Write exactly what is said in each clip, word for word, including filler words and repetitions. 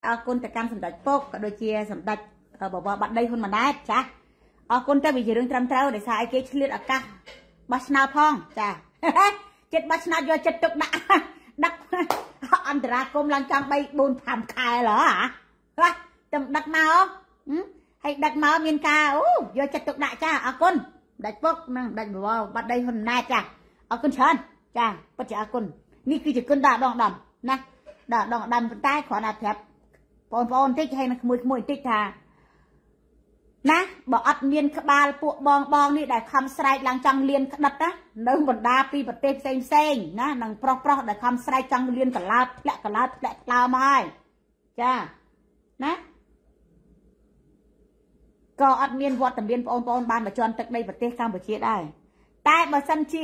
អរគុណទៅកាន់សម្ដេចពុកក៏ដូចជាសម្ដេចបបបាត់ដីហ៊ុនម៉ាណែតចាអរគុណទៅវាជារឿងត្រឹមត្រូវដោយសារឲ្យគេឆ្លៀតឱកាសបោះឆ្នោតផងចាចិត្តបោះឆ្នោតយកចិត្តទុកដាក់ដឹកអន្តរាគមឡើងចង់បីបួនប្រាំខែឡហ៎បាទតែដឹកមកហើយដឹកមកមានការអូយកចិត្តទុកដាក់ចាអរគុណដាច់ពុកនិងដាច់បវរបាត់ដីហ៊ុនម៉ាណែតចាអរគុណច្រើនចាពិតជាអរគុណនេះគឺជាគុណដាក់ដងដំណាដាក់ដងដំប៉ុន្តែគ្រាន់តែប្រាប់បងប្អូនតិចហើយនឹងក្មួយក្មួយតិចថាណាបើអត់មានក្បាលពួកបងបងនេះដែលខំស្រែកឡើងចង់លៀនក្តិតណានៅបណ្ដាពីប្រទេសផ្សេងផ្សេងណានឹងប្រុសប្រុសដែលខំស្រែកចង់លៀនកលោតធ្លាក់កលោតធ្លាក់ក្លោមកហើយចាណាក៏អត់មានវត្តមានបងប្អូនបានមកជន់ទឹកដីប្រទេសកម្ពុជាដែរតែបើសិនជា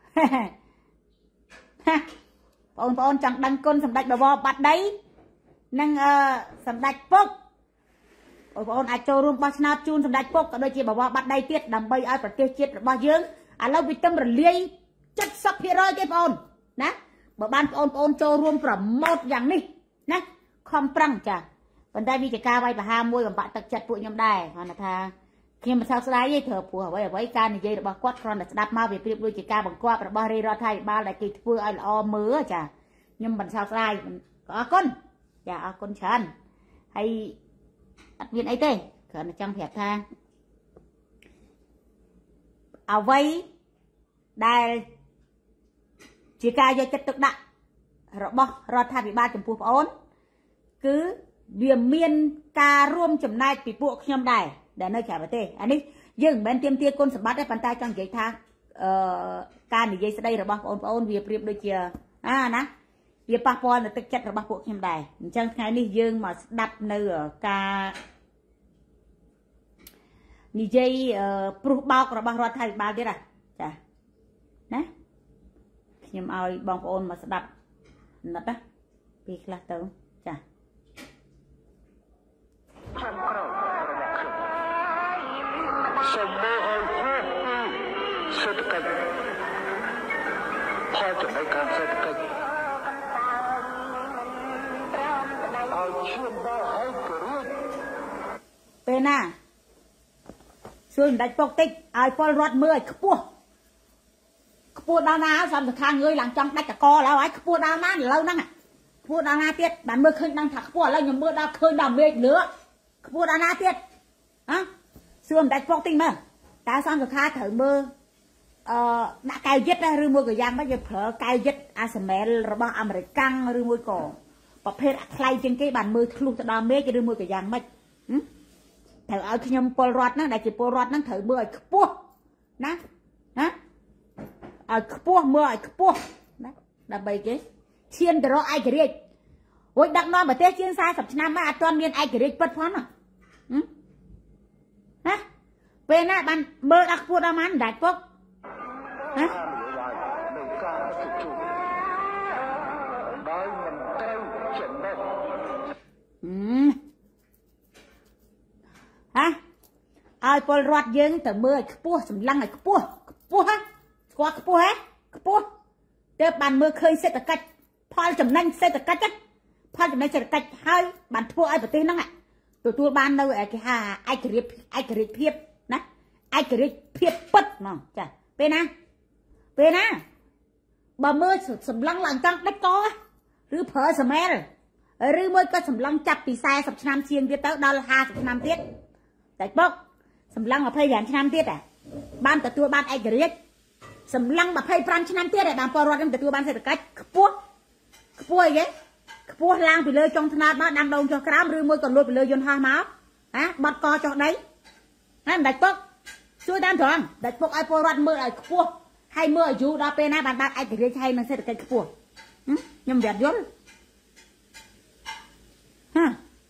បងប្អូនចង់ដឹងគុណសម្ដេចបវរបាត់ដីនិងអឺសម្ដេចពុកបងប្អូនអាចចូលរួមបោះឆ្នោតជូនសម្ដេចពុកក៏ដូចជាបវរបាត់ដីទៀតដើម្បីឲ្យប្រទេសជាតិរបស់យើងឥឡូវវាទឹមរលាយ เจ็ดสิบเปอร์เซ็นต์ ទេបងប្អូនណាបើបានបងប្អូនចូលរួមប្រម៉ូទយ៉ាងនេះណាខំប្រឹងចាប៉ុន្តែវាជាការវាយប្រហារមួយបំបាក់ទឹកចិត្តពួកខ្ញុំដែរគាត់ថាខ្ញុំមិនសោកស្ដាយទេត្រូវព្រោះអ្វីអ្វីការនិយាយរបស់គាត់គ្រាន់តែស្ដាប់មកវាប្រៀបដូចជាការបង្គាប់របស់រាជរដ្ឋាភិបាលដែលគេធ្វើឲ្យល្អមើលចាខ្ញុំមិនសោកស្ដាយក៏អរគុណចាអរគុណច្រើនហើយអត់មានអីទេគ្រាន់តែចង់ប្រាប់ថាអ្វីដែលជាការយកចិត្តទុកដាក់របស់រដ្ឋាភិបាលចំពោះបងអូនគឺវាមានការរួមចំណែកពីពួកខ្ញុំដែរដែលនៅក្រៅប្រទេសអានេះយើងមិនមែនទាមទារគុណសម្បត្តិទេប៉ុន្តែចង់និយាយថាអឺការនិយាយស្ដីរបស់បងប្អូនវាប្រៀបដូចជាអាណាវាប៉ះពាល់នៅទឹកចិត្តរបស់ពួកខ្ញុំដែរអញ្ចឹងថ្ងៃនេះយើងមកស្ដាប់នៅការនិយាយព្រោះបោករបស់រដ្ឋាភិបាលទៀតហ៎ចាណាខ្ញុំឲ្យបងប្អូនមកស្ដាប់ណិតណាពីខ្លះទៅចាខ្ញុំក្ររបស់ខ្ញុំសូមមកឲ្យសេដ្ឋកិច្ចផលចំណេញខាងសេដ្ឋកិច្ចឲ្យឈាមដល់ឲ្យគ្រួពេលណាសួរសម្ដេចពុកតិចឲ្យពលរដ្ឋមើលឲ្យខ្ពស់ខ្ពស់ដល់ណាសំសខាងងើយឡើងចង់ដាច់តកឡើយហើយខ្ពស់ដល់ណាឥឡូវហ្នឹងខ្ពស់ដល់ណាទៀតបានមើលឃើញដឹងថាខ្ពស់ឥឡូវខ្ញុំមើលដល់ឃើញដល់មេឃលឿខ្ពស់ដល់ណាទៀតហ៎សួរសម្ដេចពុកតិចមើលតើសំសខាត្រូវមើលអឺដាក់កៅយិតឬមួយក៏យ៉ាងម៉េចវាប្រើកៅយិតអាសមែលរបស់អាមេរិកាំងឬមួយក៏ប្រភេទអាថ្លៃជាងគេបានមើលធ្លុះទៅដល់មេឃឬមួយក៏យ៉ាងម៉េចត្រូវឲ្យខ្ញុំពលរដ្ឋហ្នឹងដែលជាពលរដ្ឋហ្នឹងត្រូវមើលឲ្យខ្ពស់ណាណាឲ្យខ្ពស់មើលឲ្យខ្ពស់ណាដើម្បីគេឈានទៅរកឯករាជ្យរួចដឹកនាំប្រទេសជាងสี่สิบឆ្នាំមកអត់ទាន់មានឯករាជ្យពិតផងណាណាពេលណាបានមើលដល់ខ្ពស់ដល់មិនដាច់ពុកណាដោយមិនត្រូវចំណុចហ៎ឲ្យពលរដ្ឋយើងទៅមើលឲ្យខ្ពស់សម្លឹងឲ្យខ្ពស់ខ្ពស់ហ៎ស្គាល់ខ្ពស់ហ៎ខ្ពស់ទើបបានមើលឃើញសេដ្ឋកិច្ចផលចំណេញសេដ្ឋកិច្ចផលចំណេញសេដ្ឋកិច្ចហើយបានធ្វើឲ្យប្រទេសហ្នឹងទទួលបាននៅគេហៅឯករាជ្យឯករាជ្យភាពណាឯករាជ្យភាពពិតហ្មងចាពេលណាពេលណាបើមើលសម្លឹងឡើងចង់ដាច់កឬប្រើសមែលឬមួយក៏សម្លឹងចាប់ពីสี่สิบឆ្នាំជាងទៀតទៅដល់ห้าสิบឆ្នាំទៀតតែពុកសម្លឹងยี่สิบห้าឆ្នាំទៀតបានទទួលបានឯករាជ្យសម្លឹងยี่สิบห้าឆ្នាំទៀតដែលបានពលរដ្ឋនឹងទទួលបានសេដ្ឋកិច្ចខ្ពស់ខ្ពស់អីគេខ្ពស់ឡើងពីលើចុងថ្នោតមកដាំដងចុះក្រោមឬមួយក៏លួចពីលើយន្តហោះមកហ៎បាត់កចុះដីហ៎មិនដាច់ពុកជួយតាមត្រង់ដាច់ពុកឲ្យពលរដ្ឋមើលឲ្យខ្ពស់ហើយមើលឲ្យយូរដល់ពេលណាបានបានឯករាជ្យហើយនឹងសេដ្ឋកិច្ចខ្ពស់ខ្ញុំប្រយ័ត្នយល់ហ៎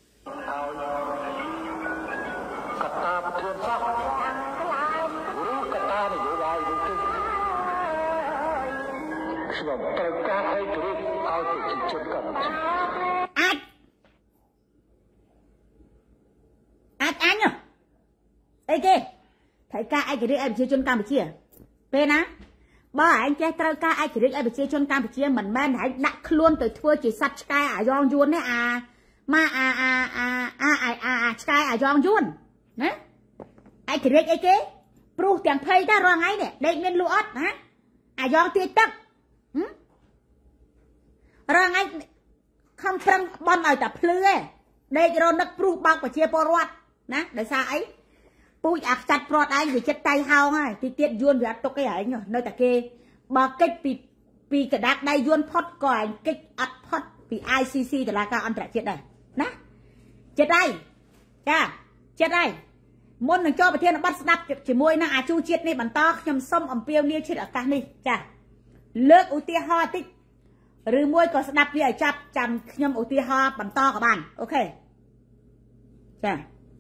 កតាប្រធានសោះឬកតានយោបាយដូចនេះខ្ញុំត្រូវការឯករាជ្យឲ្យប្រជាជនកម្ពុជាអាចអាចអញអីគេត្រូវការឯករាជ្យឲ្យប្រជាជនកម្ពុជាពេលណាបើឯងចេះត្រូវការឯករាជ្យឲ្យប្រជាជនកម្ពុជាមិនមែនឯងដាក់ខ្លួនទៅធ្វើជាសត្វឆ្កែអាយ៉ងយួនទេអាមកអាអាឆ្កែអាយ៉ងយួនណាឯករាជ្យអីគេព្រោះទាំងភ័យតារងថ្ងៃនេះដេកមានលក់អត់ណាអាយ៉ងទាយទឹករងថ្ងៃខំប្រឹងបន់ឲ្យតែភ្លឺឯងដេករនឹកព្រោះបោកប្រជាពលរដ្ឋណាដោយសារអីពូជអាខ្ចាត់ព្រាត់ឯងវាចិត្តតៃហោងហើយទីទៀតយួនវាអត់ទុកអីហើយនៅតែគេបើកិច្ចពីពីកដាប់ដៃយួនផុតក៏ឯងកិច្ចអត់ផុតពី I C C តុលាការអន្តរជាតិដែរណាចិត្តហើយចាចិត្តហើយមុននឹងចូលប្រធានបទស្ដាប់ជាមួយនឹងអាជូជាតិនេះបន្តខ្ញុំសូមអំពាវនាវជាតិឱកាសនេះចាលើកឧទាហរណ៍តិចឬមួយក៏ស្ដាប់វាឲ្យចាប់ចាំខ្ញុំឧទាហរណ៍បន្តក៏បានអូខេចា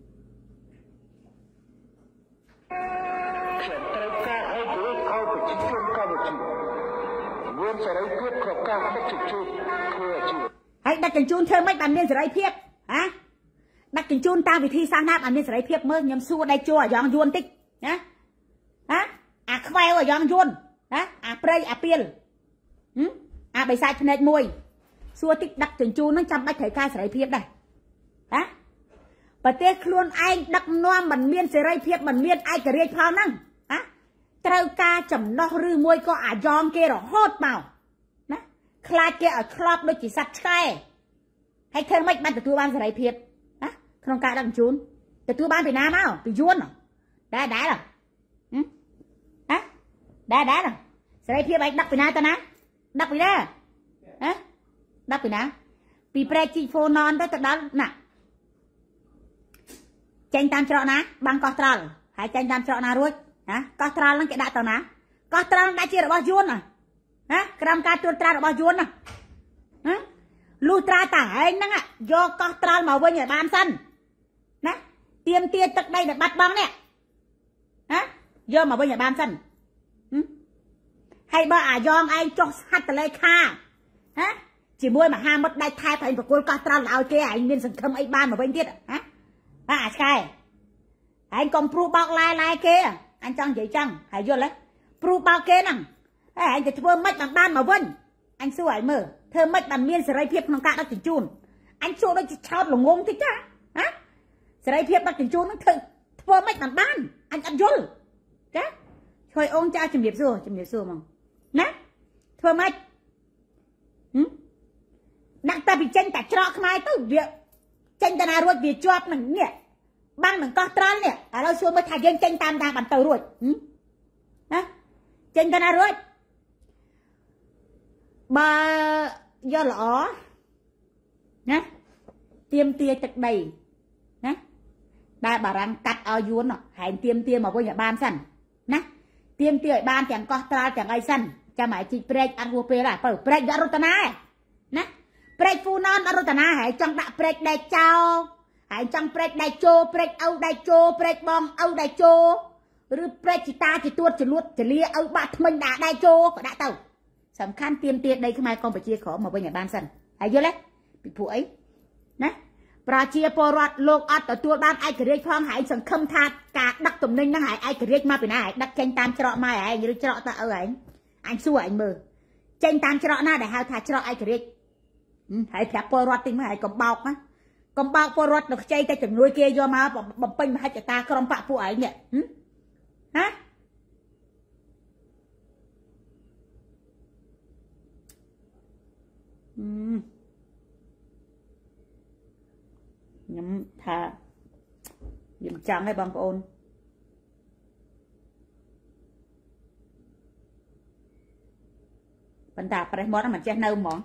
ខ្ញុំត្រូវការឲ្យជួយឲ្យប្រជាជនកម្ពុជាមានសេរីភាពក្នុងការដឹកជញ្ជូនធ្វើអាជីវហើយដឹកជញ្ជូនធ្វើម៉េចបានមានសេរីភាពហ៎ដឹកជញ្ជូនតាមវិធីសាស្ត្រណាបានមានសេរីភាពមើលខ្ញុំសួរដៃជួអាយ៉ងយួនតិចណាហ៎អាខ្វែវអាយ៉ងយួនណាអាព្រៃអាពីលហឹមអាបិសាចភ្នែកមួយសួរតិចដឹកជញ្ជូននឹងចាំបាច់ត្រូវការសេរីភាពដែរណាប្រទេសខ្លួនឯងដឹកនាំមិនមានសេរីភាពមិនមានឯករាជ្យផងហ្នឹងណាត្រូវការចំណោះឬមួយក៏អាយ៉ងគេរហូតមកណាខ្លាចគេឲ្យខ្លោបដូចជាសត្វឆ្កែហើយធ្វើម៉េចបានទទួលបានសេរីភាពណាក្នុងការដឹកជញ្ជូនទទួលបានពីណាមកពីយួនដែរដែរហ៎ដែរដែរសេរីភាពឯងដឹកពីណាទៅណាដឹកពីណាហ៎ដឹកពីណាពីប្រែកជីហ្វូណនទៅទៅដល់ណាចេញតាមច្រកណាបាំងកោះត្រល់ហើយចេញតាមច្រកណារួចណាកោះត្រល់ហ្នឹងគេដាក់ទៅណាកោះត្រល់ដាក់ជារបស់យួនណាណាក្រោមការត្រួតត្រារបស់យួនណាណាលុះត្រាតាហែងហ្នឹងយកកោះត្រល់មកវិញឲ្យបានសិនណាទៀមទាទឹកដីដែលបាត់បង់នេះណាយកមកវិញឲ្យបានសិនហើយបើអាយ៉ងឯងចុះហត្ថលេខាហ៎ជាមួយមហាមិត្តដាច់ថែបឯងប្រគល់កោះត្រល់ឲ្យគេឯងមានសង្ឃឹមអីបានមកវិញទៀតហ៎អាឆ្កែឯងកុំព្រួបោកឡែឡែគេអញចង់និយាយចឹងហើយយល់ទេព្រួបោកគេហ្នឹងហើយឯងទៅធ្វើម៉េចបានបានមកវិញអញសួរឲ្យមើលធ្វើម៉េចបានមានសេរីភាពក្នុងការដឹកជញ្ជូនអញសួរដូចជាឆោតល្ងងតិចណាហ៎សេរីភាពដឹកជញ្ជូនហ្នឹងធ្វើធ្វើម៉េចបានបានអញអត់យល់ចាជួយអូនចាជំរាបសួរជំរាបសួរហ្មងណាធ្វើម៉េចដាក់តែពីចេញតែច្រកខ្មែរទៅវាចេញតាណារួចវាជាប់នឹងនេះបាំងនឹងកោះត្រល់នេះឥឡូវសួរមើលថាយើងចេញតាមតាមបានទៅរួចណាចេញតាណារួចបើយកល្អណាទៀមទាទឹកដីណាដែលបារាំងកាត់ឲ្យយួនហែងទៀមទាមកវិញឲ្យបានសិនណាទៀមទាឲ្យបានទាំងកោះត្រល់ទាំងអីសិនចាំឲ្យជីកព្រែកអត់ហួសពេលដែរបើព្រែកដាក់រតនាណាព្រែកហ្វូណនអត់រតនាហើយចង់ដាក់ព្រែកដែកចោហើយចង់ព្រែកដែកជោព្រែកឪដែកជោព្រែកបងឪដែកជោឬព្រែកជីតាជាទួតចលួតចលាឪបាក់ថ្មិញដាក់ដែកជោក៏ដាក់ទៅសំខាន់ទៀមទាដីខ្មែរកម្ពុជាក្រមកវិញឲ្យបានសិនហើយយល់ទេពីព្រោះអីណាប្រជាពលរដ្ឋលោកអត់ទទួលបានឯករាជ្យផងហើយសង្ឃឹមថាការដឹកទំនិញហ្នឹងហើយឯករាជ្យមកពីណាហើយដឹកចេញតាមច្រកម៉ែឯងឬច្រកតើឪឯងអញសួរឯងមើលចេញតាមច្រកណាដែលហៅថាច្រកឯករាជ្យហើយប្រាប់ពលរដ្ឋតិចមើលហើយកុំបោកណាកុំបោកពលរដ្ឋទៅខ្ចីតែជំនួយគេយកមកបំពេញមហិច្ឆតាក្រុមបកពួកឯងនេះហ៎ខ្ញុំថាខ្ញុំចង់ឲ្យបងប្អូនប៉ុន្តែប្រេះមាត់មិនចេះនៅហ្មង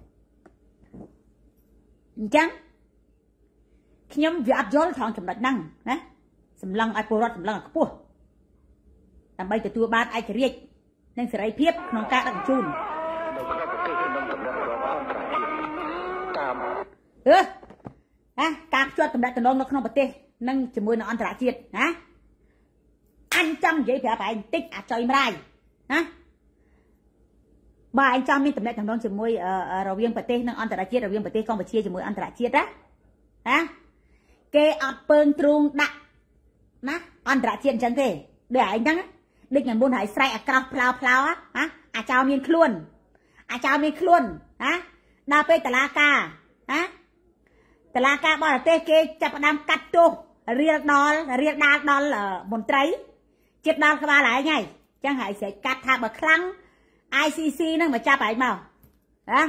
អញ្ចឹងខ្ញុំវាអត់យល់ថងចំណុចហ្នឹងណាសម្លឹងឲ្យពលរដ្ឋសម្លឹងឲ្យខ្ពស់ដើម្បីទទួលបានឯករាជ្យនិងសេរីភាពក្នុងការដឹកជញ្ជូននៅក្នុងប្រទេសក្នុងកម្រិតរដ្ឋអន្តរជាតិតាមអឺណាការភ្ជាប់តំណែងនៅក្នុងប្រទេសនិងជាមួយនឹងអន្តរជាតិណាអញចង់និយាយប្រាប់ឯងតិចអាចុយម្រាយណាបើឯងចង់មានតំណែងតំណងជាមួយរវាងប្រទេសនិងអន្តរជាតិរវាងប្រទេសកម្ពុជាជាមួយអន្តរជាតិណាណាគេអត់ពើងទ្រូងដាក់ណាអន្តរជាតិអញ្ចឹងទេដូចឯងហ្នឹងដូចញ៉ាំមុនហើយស្រែកអាក្រោះផ្លោផ្លោណាអាចោមានខ្លួនអាចោមានខ្លួនណាដល់ពេលតឡាការណាតតឡាការបរទេសគេចាប់ផ្ដើមកាត់ទោសរៀលដល់រៀលដាល់ដល់មន្ត្រីចិត្តដល់ក្បាលហើយថ្ងៃចឹងហើយស្រេចកាត់ថាបើខ្លាំង I C C ហ្នឹងមកចាប់ឯងមកណា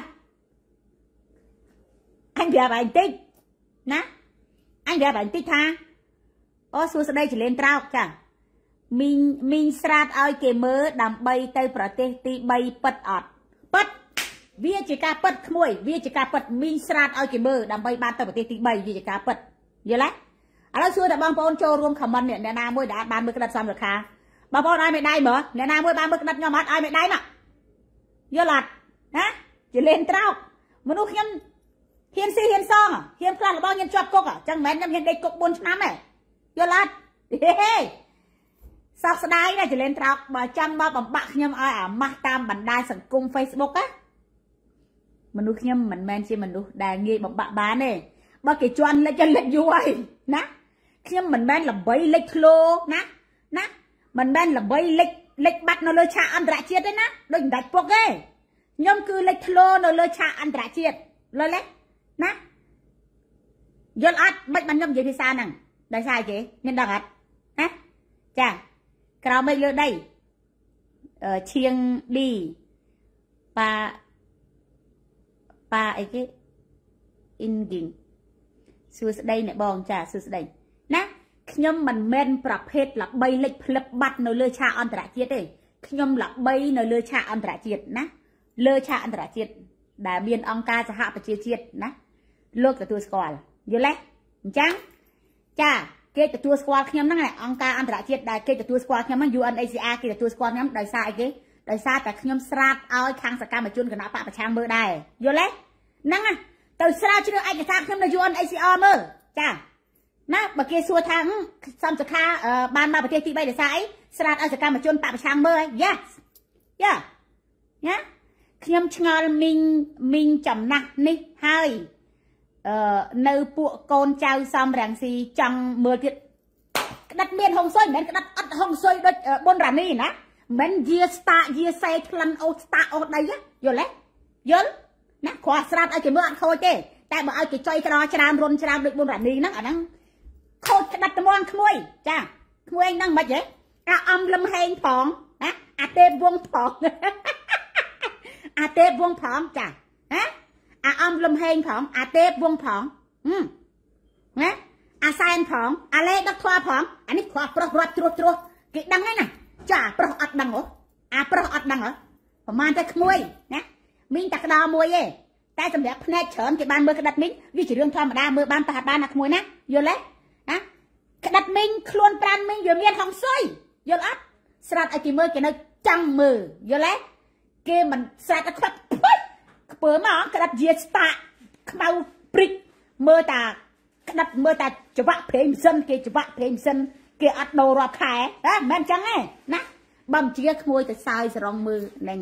អញប្រាប់ឯងតិចណាអញប្រាប់ឯងតិចថាអូសួស្ដីចលេនត្រោកចាមីងមីងស្រាតឲ្យគេមើលដើម្បីទៅប្រទេសទីបីពិតអត់ពិតវាជាការពិតក្មួយវាជាការពិតមីងស្រាតឲ្យគេមើលដើម្បីបានទៅប្រទេសទីបីវាជាការពិតយល់ទេឥឡូវសួរតែបងប្អូនចូលរួម comment នេះអ្នកណាមួយដែលបានមើលក្តិតសំរខាបងប្អូនឲ្យមេដៃមើលអ្នកណាមួយបានមើលក្តិតខ្ញុំអត់ឲ្យមេដៃមកយល់អត់ណាចលេនត្រោកមនុស្សខ្ញុំហ៊ានស៊ីហ៊ានសងហ៊ានផ្លាស់របស់ខ្ញុំជាប់គុកអញ្ចឹងមិនមែនខ្ញុំហ៊ានដេកគុកបួនឆ្នាំទេយល់អត់ហេសោកស្ដាយណាស់ចលេនត្រោកបើចាំមកបំបាក់ខ្ញុំឲ្យអាម៉ាស់តាមបណ្ដាញសង្គម Facebook ណាមនុស្សខ្ញុំមិនមែនជាមនុស្សដែលងាយបំបាក់បានទេបើគេជន់លិចលិចយូរហើយណាខ្ញុំមិនមែនល្បីលិចធ្លោណាណាមិនមែនល្បីលិចលិចបាត់នៅលើឆាកអន្តរជាតិទេណាដូចមិនដាច់ពុកទេខ្ញុំគឺលិចធ្លោនៅលើឆាកអន្តរជាតិលល់ទេណាយល់អត់មិនបានខ្ញុំនិយាយភាសាហ្នឹងដោយសារគេមានដឹងអត់ណាចាក្រៅមេឃលើដីឈៀងឌីប៉ាប៉ាអីគេអ៊ីនគីងសួស្ដីអ្នកបងចាសួស្ដីណាខ្ញុំមិនមែនប្រភេទល្បីលេចផ្លឹបបាត់នៅលើឆាកអន្តរជាតិទេខ្ញុំល្បីនៅលើឆាកអន្តរជាតិណាលើឆាកអន្តរជាតិដែលមានអង្គការសហប្រជាជាតិណាលោកទទួលស្គាល់យល់ទេអញ្ចឹងចាគេទទួលស្គាល់ខ្ញុំហ្នឹងអង្គការអន្តរជាតិដែលគេទទួលស្គាល់ខ្ញុំហ្នឹង U N H C R គេទទួលស្គាល់ខ្ញុំដោយសារអីគេដោយសារតែខ្ញុំស្រាតឲ្យខាងសកម្មជនគណៈបកប្រឆាំងមើលដែរយល់ទេហ្នឹងទៅស្រាវជ្រាវឯកសារខ្ញុំនៅ U N H C R មើលចាណាបើគេសួរថាសំសខាបានមកប្រទេសទីបីដោយសារអីស្រាតឲ្យសកម្មជនបកប្រឆាំងមើល Yes យ៉ាណាខ្ញុំឆ្ងល់មីងមីងចំណាស់នេះហើយអឺនៅពួកកូនចៅសំរាំងស៊ីចង់មើលទៀតក្តិតមានហុងស៊ុយមិនមែនក្តិតអត់ហុងស៊ុយដូចប៊ុនរ៉ានីណាមិនយាស្តាយាសេក្លិនអូស្តាអូដីយល់ទេយល់ណាគ្រាន់ស្រាតឲ្យគេមើលអត់ខូចទេតែបើឲ្យគេចុយក្រច្រើនរុនច្រើនដូចប៊ុនរ៉ានីហ្នឹងអាហ្នឹងខូចក្តិតត្មងក្មួយចាក្មួយហ្នឹងមិនហ៎អាអំលឹមហេងផងណាអាទេពវងផងអាទេពវងផងចាណាអាអំលំហេងផងអាទេពវងផងណាអាសែនផងអាលេដឹកធွာផងអានេះគ្រាន់ប្រុសរត់ត្រួសត្រួសគេដឹងហើយណាចាប្រុសអត់ដឹងហ៎អាប្រុសអត់ដឹងហ៎ប្រហែលតែក្មួយណាមីងតែក្តោមួយទេតែសម្រាប់ភ្នែកច្រើនគេបានមើលក្តិតមីងវាជារឿងធម្មតាមើលបានប្រហែលបានណាក្មួយណាយល់ទេណាក្តិតមីងខ្លួនប្រានមីងវាមានហុងស៊ុយយល់អត់ស្រាត់ឲ្យគេមើលគេនៅចង់មើលយល់ទេគេមិនស្រាត់ឲ្យខ្វាត់ខ្ពើមកក្តិតយាស្តាខ្មៅព្រិចមើលតាក្តិតមើលតាច្បាក់ប្រេងម៉ាស៊ីនគេច្បាក់ប្រេងម៉ាស៊ីនគេអត់ដូររាប់ខែហ៎មិនមែនអញ្ចឹងទេណាបើមិនជាក្មួយទៅសើយសរងមើលនឹង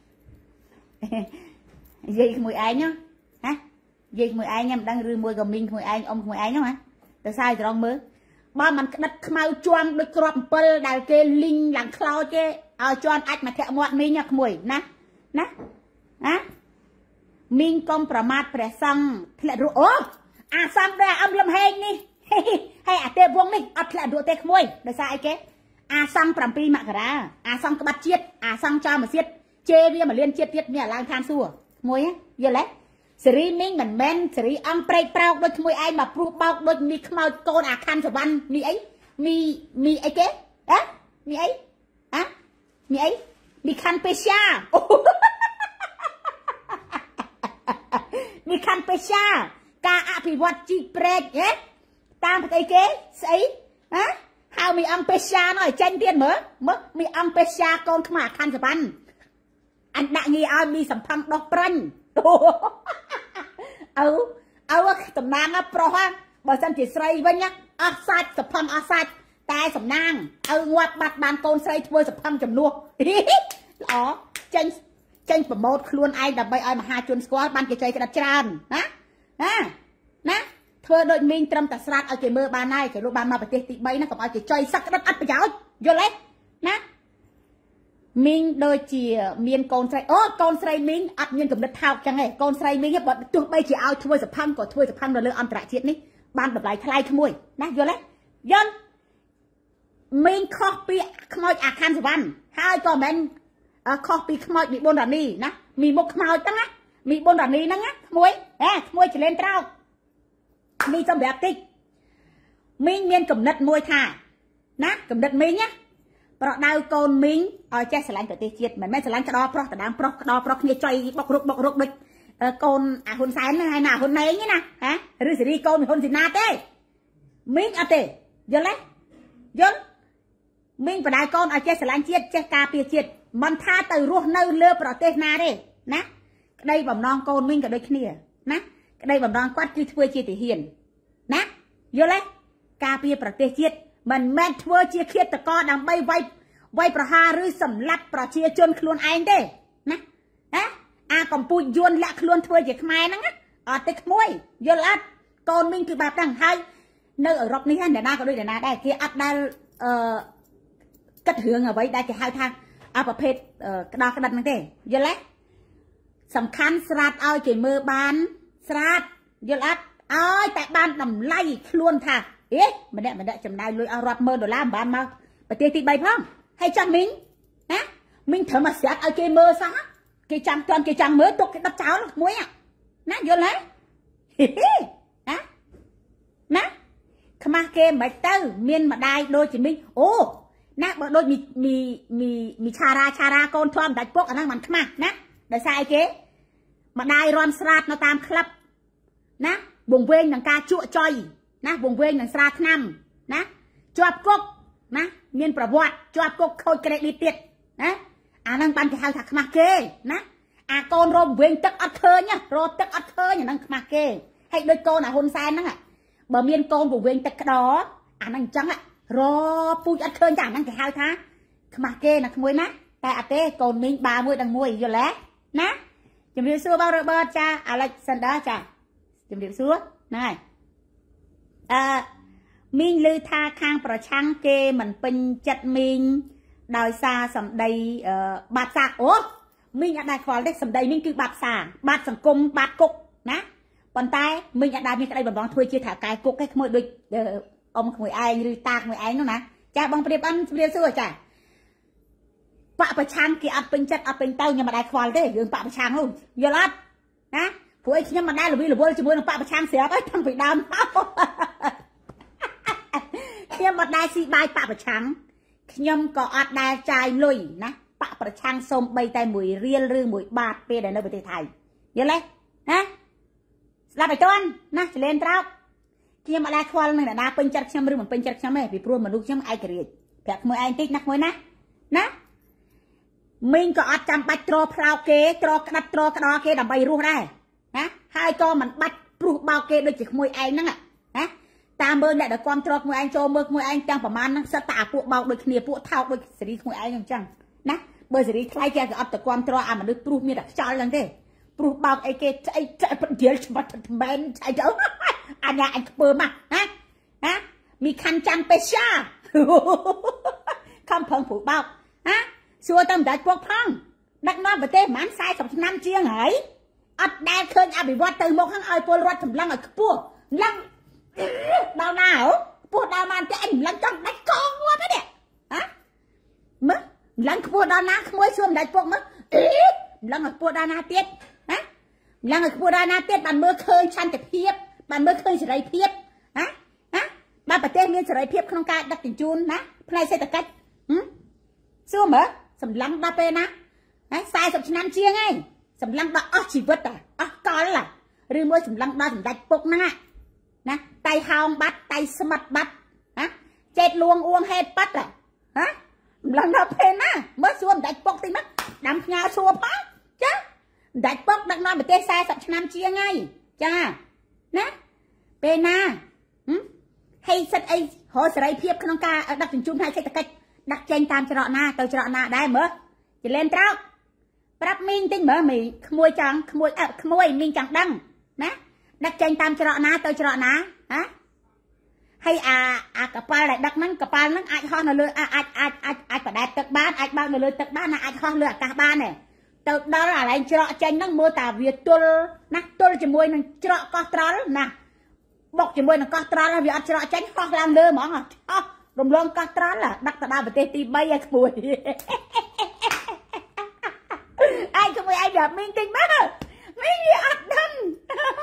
និយាយក្មួយឯងណាណានិយាយក្មួយឯងមិនដឹងឬមួយក៏មីងក្មួយឯងអ៊ំក្មួយឯងហ្នឹងណាទៅសើយសរងមើលបើមិនក្តិតខ្មៅជាំដូចគ្រាប់អំពិលដែលគេលីងឡើងខ្លោចទេឲ្យជាន់អាចមកធាក់មាត់មីងក្មួយណាណាណាមីងកុំប្រមាថព្រះសង្ឃធ្លាក់រស់អូអាសង្ឃដែលអំលំហេងនេះហើយអាទេពវងនេះអត់ធ្លាក់រស់ទេក្មួយដោយសារអីគេអាសង្ឃប្រាំពីរមករាអាសង្ឃក្បាត់ជាតិអាសង្ឃចោលមកទៀតជេរវាមកលៀនជាតិទៀតមានឡើងឋានសួគ៌ក្មួយយល់ទេសេរីមីងមិនមែនសេរីអង្គប្រេកប្រោកដូចក្មួយឯងមកព្រួសបោកដូចមីខ្មោចកូនអាខាន់សវណ្ណមីអីមីមីអីគេហ៎មីអីហ៎មីអីមីខាន់ពេស្យាមីខាន់ពេស្យាការអភិវឌ្ឍជីកព្រែកហ៎តាមប្រទេសគេស្អីហ៎ហៅមីអង្គពេស្យានោះឲ្យចេញទៀតមើលមើលមីអង្គពេស្យាកូនខ្មៅអាខាន់សវណ្ណអញដាក់ងារឲ្យមីសំផឹងដោះប្រាញ់អើអើតំណាងប្រុសបើសិនជាស្រីវិញអស់សាច់សំផឹងអស់សាច់តែសំណាងអើងាប់បាត់បានកូនស្រីធ្វើសំផឹងចំនួនល្អចេញចេញប្រម៉ូតខ្លួនឯងដើម្បីឲ្យមហាជនស្គាល់បានគេចុយក្តិតច្រើនណាណាណាធ្វើដូចមីងត្រឹមតែស្រាតឲ្យគេមើលបានហើយគេលុបបានមកប្រទេសទីបីណាកុំឲ្យគេចុយសឹកក្តិតអត់ប្រយោជន៍យល់ទេណា ណា មីងកុំប្រមាថព្រះសង្ឃធ្លាក់រស់អូអាសង្ឃដែលអំលំហេងនេះហើយអាសង្ឃចោលមកទៀតគេច្បាក់ប្រេងម៉ាស៊ីនគេច្បាក់ប្រេងម៉ាស៊ីនគេអត់ដូររាប់ខែហ៎មិនអញ្ចឹងទេណាបើមិនជាក្មួយទៅសើយស្រងមើលណាមីងដូចជាមានកូនស្រីអូកូនស្រីមីងអត់មានកំណត់ថោកចឹងឯងកូនស្រីមីងបើទោះបីជាឲ្យធ្វើសភឹងក៏ធ្វើសភឹងនៅលើអន្តរជាតិនេះបានតម្លៃថ្លៃក្មួយណាយល់ទេយល់មីងខុសពីខ្មោចអាខាន់សវណ្ណហើយក៏មិនខុសពីខ្មោចមីប៊ុនរ៉ានីណាមីមុខខ្មោចហ្នឹងណាមីប៊ុនរ៉ានីហ្នឹងណាក្មួយហេក្មួយចលែនត្រោកមីសម្រាប់តិចមីងមានកំណត់មួយថាណាកំណត់មីងណាប្រដៅកូនមីងឲ្យចេះស្រឡាញ់ប្រទេសជាតិមិនមែនស្រឡាញ់ក្តោប្រុសតដាមប្រុសក្តោប្រុសគ្នាចុយបុករុកបុករុកដូចកូនអាហ៊ុនសែនហ្នឹងហើយណាហ៊ុនម៉េងណាហ៎ឬសេរីកូនហ៊ុនស៊ីណាទេមីងអត់ទេយល់ទេយល់មីងប្រដៅកូនឲ្យចេះស្រឡាញ់ជាតិចេះការពារជាតិមិនថាទៅរស់នៅលើប្រទេសណាទេណាក្តីបំណងកូនមីងក៏ដូចគ្នាណាក្តីបំណងគាត់គឺធ្វើជាទាហានណាយល់ទេការពារប្រទេសជាតិមិនមែនធ្វើជាឃាតករដើម្បីវាយវាយប្រហារឬសម្លាប់ប្រជាជនខ្លួនឯងទេណាណាអាកំពូចយួនលាក់ខ្លួនធ្វើជាខ្មែរហ្នឹងអត់ទេក្មួយយល់អត់កូនមីងគឺបែបហ្នឹងហើយនៅអឺរ៉ុបនេះណាណាក៏ដូចណាដែរគេអត់ដែលអឺគិតរឿងអ្វីដែលគេហៅថាអាប្រភេទក្តោក្តិតហ្នឹងទេយល់ទេសំខាន់ស្រាតឲ្យគេមើលបានស្រាតយល់អត់ឲ្យតែបានតម្លៃខ្លួនថាអេម្នាក់ម្នាក់ចំណាយលុយអស់រាប់ម៉ឺនដុល្លារមិនបានមកប្រទេសទីបីផងហើយចាំមីងណាមីងត្រូវមកស្រាតឲ្យគេមើលសោះគេចាំទាន់គេចាំមើលទុកគេដុតចោលមួយណាយល់ទេណាណាខ្មាស់គេមិនទៅមានម្ដាយដូចជាមីងអូណាបើដូចមីមីមីមីឆារាឆារាកូនធំដាច់ពុកអាហ្នឹងមិនខ្មាស់ណាដោយសារអីគេម្ដាយរំស្រាតនៅតាមក្លឹបណាវងវែងនឹងការជក់ចុយណាវងវែងនឹងស្រាថ្នាំណាជាប់គុកណាមានប្រវត្តិជាប់គុកខូចក្រេឌីតទៀតណាអាហ្នឹងបានគេហៅថាខ្មាស់គេណាអាកូនរមវែងទឹកអត់ឃើញរត់ទឹកអត់ឃើញអាហ្នឹងខ្មាស់គេហើយដូចកូនអាហ៊ុនសែនហ្នឹងបើមានកូនវងវែងទឹកក្តោអាហ្នឹងអញ្ចឹងរពូជអត់ឃើញចាអាហ្នឹងគេហៅថាខ្មាស់គេណាក្មួយណាតែអត់ទេកូនមីងបាមួយដល់មួយយល់ទេណាជំរាបសួរបងរ៉ូបឺតចាអាឡិចសិនដាចាជំរាបសួរហ្នឹងហើយអឺមីងឮថាខាងប្រឆាំងគេមិនពេញចិត្តមីងដោយសារសម្ដីបាត់សាអូមីងអត់ដែរខ្វល់ទេសម្ដីមីងគឺបាត់សាបាត់សង្គមបាត់គុកណាប៉ុន្តែមីងអត់ដែរមានក្តីបំណងធ្វើជាថៅកែគុកឯងក្មួយដូចអ៊ំក្មួយឯងឬតាក្មួយឯងនោះណាចាបងប្រៀបអិនជំរាបសួរចាបកប្រឆាំងគេអត់ពេញចិត្តអត់ពេញទៅខ្ញុំមិនដែរខ្វល់ទេរឿងបកប្រឆាំងនោះយល់អត់ណាព្រោះឯងខ្ញុំមិនដែរលវិលវល់ជាមួយនឹងបកប្រឆាំងស្រាប់ហើយតាំងពីដើមខ្ញុំមិនដែរស៊ីបាយបកប្រឆាំងខ្ញុំក៏អត់ដែរចាយលុយណាបកប្រឆាំងសូម្បីតែមួយរៀលឬមួយបាតពេលដែលនៅប្រទេសថៃយល់ទេណាស្ដាប់ឲ្យតន់ណាចលែនត្រោកខ្ញុំមិនដែរខ្វល់នឹងអ្នកណាពេញចិត្តខ្ញុំឬមិនពេញចិត្តខ្ញុំទេពីព្រោះមនុស្សខ្ញុំឯករាជ្យប្រាប់មួយឯងតិចណាមួយណាណាមីងក៏អត់ចាំបាច់ត្រផ្លោកគេត្រក្តាត់ត្រក្តោគេដើម្បីរស់ដែរណាហើយក៏មិនបាច់ព្រុសបោកគេដូចជាក្មួយឯងហ្នឹងណាតាមមើលអ្នកដែលគាំទ្រក្មួយឯងចូលមើលក្មួយឯងទាំងប្រមាណហ្នឹងសិតតែអាពួកបោកដូចគ្នាពួកថោកដូចសេរីក្មួយឯងអញ្ចឹងណាបើសេរីថ្លៃគេក៏អត់ទៅគាំទ្រអាមនុស្សព្រុសមានតែខ្យល់ហ្នឹងទេព្រុសបោកអីគេអីប្រឌិលច្បាស់មែនអីទៅអញ្ញាអញខ្ពើមកណាណាមីខាន់ចាំពេសាខំប្រឹងព្រុសបោកណាសួរទៅមិនដាច់ពុកផងដឹកនាំប្រទេសប្រហែលสี่สิบឆ្នាំជាងហើយអត់ដែលឃើញអភិវឌ្ឍទៅមុខហ្នឹងឲ្យពលរដ្ឋចម្លងឲ្យខ្ពស់ឡើងដល់ណាហ៎ខ្ពស់ដល់បានតែអញឡើងចង់ដាច់កងគាត់ទេហ៎មើលឡើងខ្ពស់ដល់ណាក្មួយសួរមិនដាច់ពុកមើលឡើងឲ្យខ្ពស់ដល់ណាទៀតហ៎ឡើងឲ្យខ្ពស់ដល់ណាទៀតបានមើលឃើញឆន្ទភាពបានមើលឃើញសេរីភាពហ៎ហ៎បានប្រទេសមានសេរីភាពក្នុងការដឹកជញ្ជូនណាផ្នែកសេដ្ឋកិច្ចហឹមសួរមើលសម្លឹងដល់ពេលណាហើយสี่สิบឆ្នាំជាងហើយសម្លឹងដល់អស់ជីវិតអស់កលឬមួយសម្លឹងដល់សម្ដេចពុកហ្នឹងណាតៃហោងបាត់តៃស្មាត់បាត់ណាចេតលួងអួងហេតុបាត់ហ៎សម្លឹងដល់ពេលណាមើលសួរសម្ដេចពុកតិចមកដាំផ្ញើសួរផងចាសម្ដេចពុកដឹកនាំប្រទេសสี่สิบឆ្នាំជាងហើយចាណាពេលណាហេសិតអីរកសេរីភាពក្នុងការដឹកជញ្ជូនផ្នែកសេដ្ឋកិច្ចដាក់ចេញតាមច្រកណាទៅច្រកណាដែរមើលចលែនត្រោកប្រាប់មីងតិចមើលមីក្មួយចង់ក្មួយអើក្មួយមីងចង់ដឹងណាដាក់ចេញតាមច្រកណាទៅច្រកណាហ៎ hay à à cặp ba lại đặt nắng cặp ba nắng ai ho nó lừa ai ai ai ai ai phải đặt tật bán ai bao người lừa tật bán là ai ho lừa cả ba này từ đó là lại trọ tranh nắng mưa tà việt tôi nè tôi chỉ môi nè trọ có trọ nè bọc chỉ môi nè có trọ là vì trọ tranh ho làm lừa món à rồng lông có trọ là đặt tà ba về tì bay ai bùi ai không ai được minh tinh mắt mấy gì ăn thân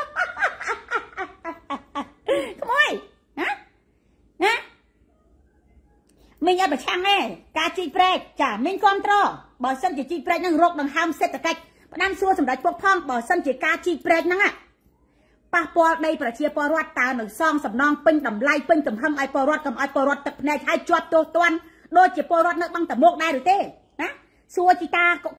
không ơi hả hả mình ở bậc trang này cá chi prey chả mình con trò bỏ sân chỉ chi prey năng rốt bằng ham set cách đang xua sầm đại quốc phong bỏ sân chỉ cá chi prey năng à pa po đây phải chia po rót tao nửa song sầm non pin tầm lai pin tầm hâm ai po rót cầm ai po rót tập này hai chuột tô toan đôi chỉ po rót nước băng tầm một đây được thế hả xua chỉ ta